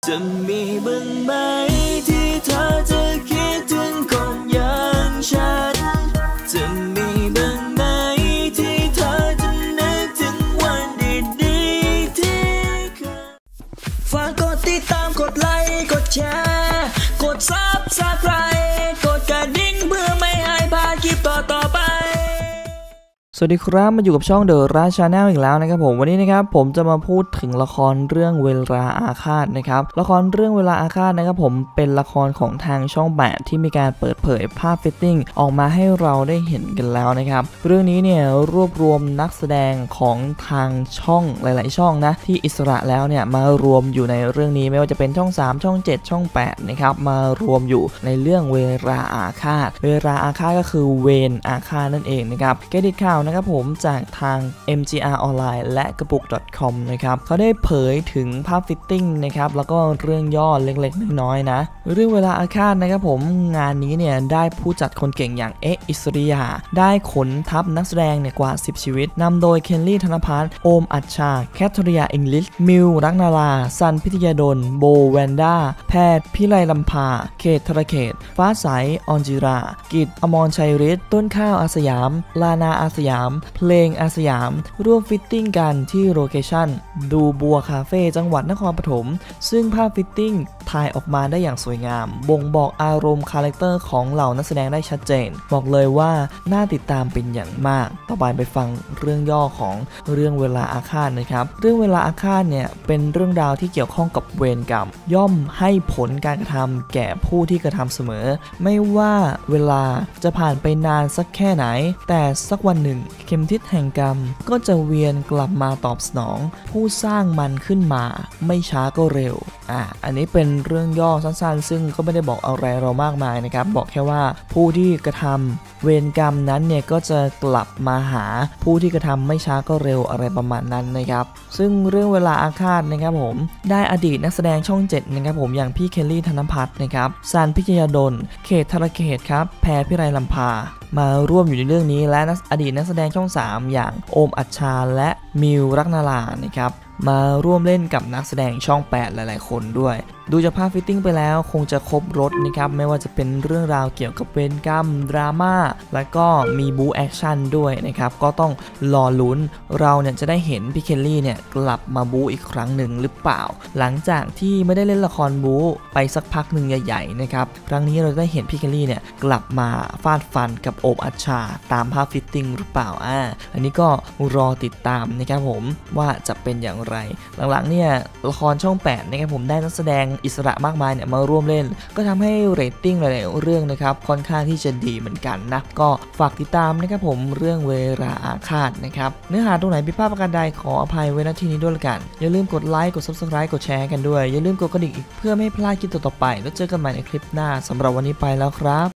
จะมีบ้างไหมที่เธอจะคิดถึงคนอย่างฉันจะมีบ้างไหมที่เธอจะนึกถึงวันดีๆที่เคยฝากกดติดตามกดไลค์กดแชร์กด Subscribe กดกระดิ่งเพื่อไม่ให้พลาดคลิปต่อไปสวัสดีครับมาอยู่กับช่องเดอะราชาแนลอีกแล้วนะครับผมวันนี้นะครับผมจะมาพูดถึงละครเรื่องเวลาอาฆาตนะครับละครเรื่องเวลาอาฆาตนะครับผมเป็นละครของทางช่อง8ที่มีการเปิดเผยภาพฟิตติ้งออกมาให้เราได้เห็นกันแล้วนะครับเรื่องนี้เนี่ยรวบรวมนักแสดงของทางช่องหลายๆช่องนะที่อิสระแล้วเนี่ยมารวมอยู่ในเรื่องนี้ไม่ว่าจะเป็นช่อง3ช่อง7ช่อง8นะครับมารวมอยู่ในเรื่องเวลาอาฆาตเวลาอาฆาตก็คือเวรอาฆาตนั่นเองนะครับเครดิตข่าวนะครับผมจากทาง MGR ออนไลน์และกระปุก .com นะครับเขาได้เผยถึงภาพฟิตติ้งนะครับแล้วก็เรื่องย่อเล็กๆน้อยๆนะเรื่องเวลาอาฆาตนะครับผมงานนี้เนี่ยได้ผู้จัดคนเก่งอย่างอิสริยาได้ขนทัพนักแสดงเนี่ยกว่า10ชีวิตนำโดยเคนลี่ธนภัทรโอมอัชชาแคทริยาอิงลิชมิวรักนาราซันพิทยาดลโบแวนด้าแพทย์พิไลลำพาเขตธรเขตฟ้าใสออนจิรากิตอมรชัยฤทธิ์ต้นข้าวอาสยามลานาอาสยามเพลงอาสยามร่วมฟิตติ้งกันที่โลเคชั่นดูบัวคาเฟ่จังหวัดนครปฐมซึ่งภาพฟิตติ้งถ่ายออกมาได้อย่างสวยงามบ่งบอกอารมณ์คาแรคเตอร์ของเหล่านักแสดงได้ชัดเจนบอกเลยว่าน่าติดตามเป็นอย่างมากต่อไปฟังเรื่องย่อของเรื่องเวลาอาฆาตนะครับเรื่องเวลาอาฆาตเนี่ยเป็นเรื่องราวที่เกี่ยวข้องกับเวรกรรมย่อมให้ผลการกระทำแก่ผู้ที่กระทำเสมอไม่ว่าเวลาจะผ่านไปนานสักแค่ไหนแต่สักวันหนึ่งเข็มทิศแห่งกรรมก็จะเวียนกลับมาตอบสนองผู้สร้างมันขึ้นมาไม่ช้าก็เร็วอันนี้เป็นเรื่องย่อสั้นๆซึ่งก็ไม่ได้บอกอะไรเรามากมายนะครับบอกแค่ว่าผู้ที่กระทำเวรกรรมนั้นเนี่ยก็จะกลับมาหาผู้ที่กระทำไม่ช้าก็เร็วอะไรประมาณนั้นนะครับซึ่งเรื่องเวลาอาฆาตนะครับผมได้อดีตนักแสดงช่อง7นะครับผมอย่างพี่เคลลี่ธนภัทรนะครับซันพิทยาดลเขตธรเขตครับแพรพิไลลำพามาร่วมอยู่ในเรื่องนี้และอดีตนักแสดงช่อง3อย่างโอมอัชชาและมิวรักนารานะครับมาร่วมเล่นกับนักแสดงช่อง8หลายๆคนด้วยดูจากภาพฟิตติ้งไปแล้วคงจะครบรถนะครับไม่ว่าจะเป็นเรื่องราวเกี่ยวกับเวรกรรมดราม่าแล้วก็มีบู๊แอคชั่นด้วยนะครับก็ต้องรอลุ้นเราเนี่ยจะได้เห็นพี่เคลลี่เนี่ยกลับมาบู๊อีกครั้งหนึ่งหรือเปล่าหลังจากที่ไม่ได้เล่นละครบู๊ไปสักพักหนึ่งใหญ่ๆนะครับครั้งนี้เราได้เห็นพี่เคลลี่เนี่ยกลับมาฟาดฟันกับโอมอัชชาตามภาพฟิตติ้งหรือเปล่าอันนี้ก็รอติดตามนะครับผมว่าจะเป็นอย่างไรหลังๆเนี่ยละครช่อง8นะครับผมได้นักแสดงอิสระมากมายเนี่ยมาร่วมเล่นก็ทำให้เรตติ้งหลายๆเรื่องนะครับค่อนข้างที่จะดีเหมือนกันนะก็ฝากติดตามนะครับผมเรื่องเวลาอาฆาตนะครับเนื้อหาตรงไหนผิดพลาดประการใดขออภัยไว้ณที่นี้ด้วยละกันอย่าลืมกดไลค์กด Subscribe กดแชร์กันด้วยอย่าลืมกดกระดิ่งอีกเพื่อไม่พลาดคลิปต่อๆไปแล้วเจอกันใหม่ในคลิปหน้าสำหรับวันนี้ไปแล้วครับ